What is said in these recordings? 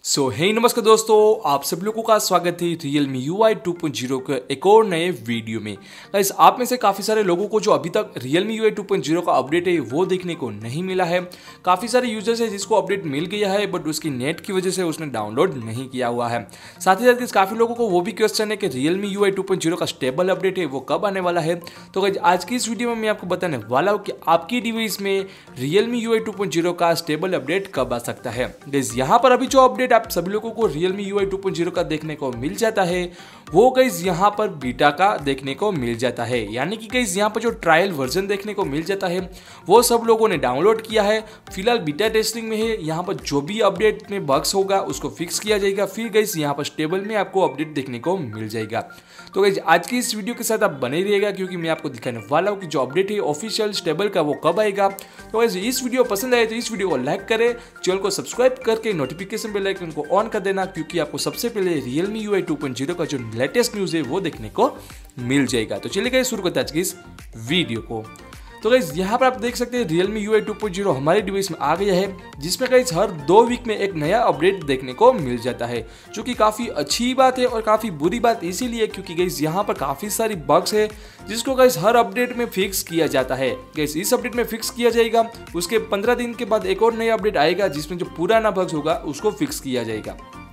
नमस्कार दोस्तों, आप सब लोगों का स्वागत है Realme UI 2.0 के एक और नए वीडियो में। गाइस, आप में से काफ़ी सारे लोगों को जो अभी तक Realme UI 2.0 का अपडेट है वो देखने को नहीं मिला है। काफ़ी सारे यूजर्स है जिसको अपडेट मिल गया है बट उसकी नेट की वजह से उसने डाउनलोड नहीं किया हुआ है। साथ ही साथ काफ़ी लोगों को वो भी क्वेश्चन है कि Realme UI 2.0 का स्टेबल अपडेट है वो कब आने वाला है। तो गाइस, आज की इस वीडियो में मैं आपको बताने वाला हूँ कि आपकी डिवाइस में Realme UI 2.0 का स्टेबल अपडेट कब आ सकता है। गाइस, यहाँ पर अभी जो अपडेट आप सभी लोगों को Realme UI 2.0 का देखने को मिल जाता है वो गाइस यहाँ पर बीटा का देखने को मिल जाता है। यानी कि गाइस यहाँ पर जो ट्रायल वर्जन देखने को मिल जाता है वो सब लोगों ने डाउनलोड किया है, फिलहाल बीटा टेस्टिंग में है। यहाँ पर जो भी अपडेट में बग्स होगा उसको फिक्स किया जाएगा, फिर गाइस यहाँ पर स्टेबल में आपको अपडेट देखने को मिल जाएगा। तो गाइस, आज की इस वीडियो के साथ आप बने रहिएगा क्योंकि मैं आपको दिखाने वाला हूँ कि जो अपडेट है ऑफिशियल स्टेबल का वो कब आएगा। तो गाइस, इस वीडियो पसंद आए तो इस वीडियो को लाइक करें, चैनल को सब्सक्राइब करके नोटिफिकेशन बेल आइकन को ऑन कर देना क्योंकि आपको सबसे पहले Realme UI 2.0 का जो लेटेस्ट न्यूज़ है वो देखने को मिल जाएगा। तो चलिए गाइस, शुरू करते हैं आज की इस वीडियो को। तो गाइस, यहाँ पर आप देख सकते हैं Realme UI 2.0 हमारे डिवाइस में आ गया है, जिसमें गाइस हर 2 वीक में एक नया अपडेट देखने को मिल जाता है, जो कि काफ़ी अच्छी बात है और काफ़ी बुरी बात इसीलिए क्योंकि गाइस यहाँ पर काफ़ी सारी बग्स है जिसको गाइस हर अपडेट में फिक्स किया जाता है। गाइस, इस अपडेट में फिक्स किया जाएगा, उसके 15 दिन के बाद एक और नया अपडेट आएगा जिसमें जो पुराना बग्स होगा उसको फिक्स किया जाएगा।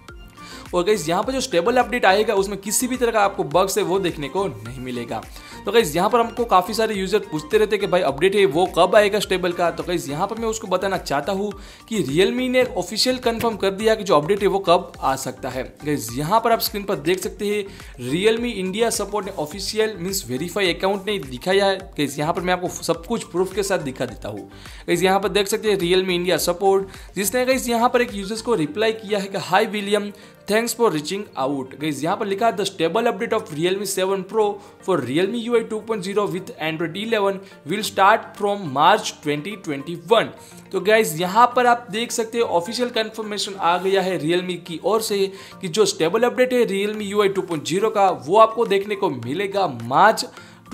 और गाइस, यहाँ पर जो स्टेबल अपडेट आएगा उसमें किसी भी तरह का आपको बग्स है वो देखने को नहीं मिलेगा। तो गाइस, यहाँ पर हमको काफ़ी सारे यूजर पूछते रहते हैं कि भाई अपडेट है वो कब आएगा स्टेबल का। तो गाइस, यहाँ पर मैं उसको बताना चाहता हूँ कि Realme ने ऑफिशियल कंफर्म कर दिया कि जो अपडेट है वो कब आ सकता है। गाइस, यहाँ पर आप स्क्रीन पर देख सकते हैं Realme इंडिया सपोर्ट ने ऑफिशियल मीन्स वेरीफाई अकाउंट ने दिखाया है। गाइस, यहाँ पर मैं आपको सब कुछ प्रूफ के साथ दिखा देता हूँ। गाइस, यहाँ पर देख सकते हैं Realme इंडिया सपोर्ट, जिसने गाइस यहाँ पर एक यूजर्स को रिप्लाई किया है कि hi William, thanks for reaching out. Guys, यहाँ पर लिखा है the stable update of Realme 7 Pro for Realme UI 2.0 with Android 11 will start from March 2021। तो गाइस, यहाँ पर आप देख सकते हैं ऑफिशियल कंफर्मेशन आ गया है Realme की ओर से कि जो स्टेबल अपडेट है Realme UI 2.0 का वो आपको देखने को मिलेगा मार्च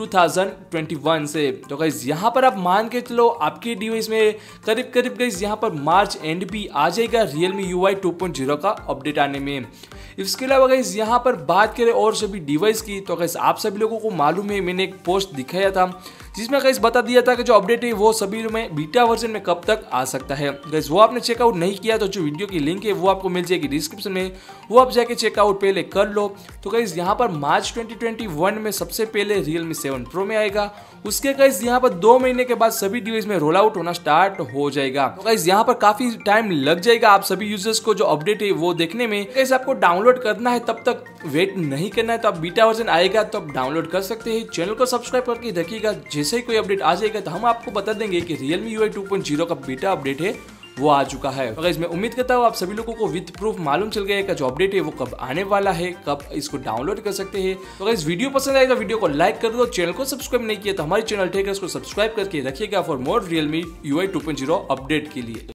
2021 से। तो गाइस, यहाँ पर आप मान के चलो आपके डिवाइस में करीब करीब गाइस यहाँ पर मार्च एंड भी आ जाएगा Realme UI 2.0 का अपडेट आने में। इसके अलावा गाइस, यहाँ पर बात करें और सभी डिवाइस की तो गाइस आप सभी लोगों को मालूम है मैंने एक पोस्ट दिखाया था जिसमें गाइस बता दिया था कि जो अपडेट है वो सभी में बीटा वर्जन में कब तक आ सकता है। गाइस, वो आपने चेकआउट नहीं किया तो जो वीडियो की लिंक है वो आपको मिल जाएगी डिस्क्रिप्शन में, वो आप जाके चेकआउट पहले कर लो। तो गाइस, यहाँ पर मार्च 2021 में सबसे पहले Realme 7 Pro में आएगा, उसके गाइस यहाँ पर 2 महीने के बाद सभी डिवाइस में रोल आउट होना स्टार्ट हो जाएगा। तो गाइस, यहाँ पर काफी टाइम लग जाएगा आप सभी यूजर्स को जो अपडेट है वो देखने में। गाइस, आपको डाउनलोड करना है तब तक वेट नहीं करना है, तो आप बीटा वर्जन आएगा तो आप डाउनलोड कर सकते हैं। चैनल को सब्सक्राइब करके रखिएगा, जैसे ही कोई अपडेट आ जाएगा तो हम आपको बता देंगे कि Realme UI 2.0 का बीटा अपडेट है वो आ चुका है। तो गाइस, मैं उम्मीद करता हूँ आप सभी लोगों को विद प्रूफ मालूम चल गया कि जो अपडेट है वो कब आने वाला है, कब इसको डाउनलोड कर सकते हैं। तो गाइस, वीडियो पसंद आए तो वीडियो को लाइक कर दो, चैनल को सब्सक्राइब नहीं किया तो हमारे चैनल टेकर्स को सब्सक्राइब करके रखिएगा for more Realme UI 2.0 update के लिए।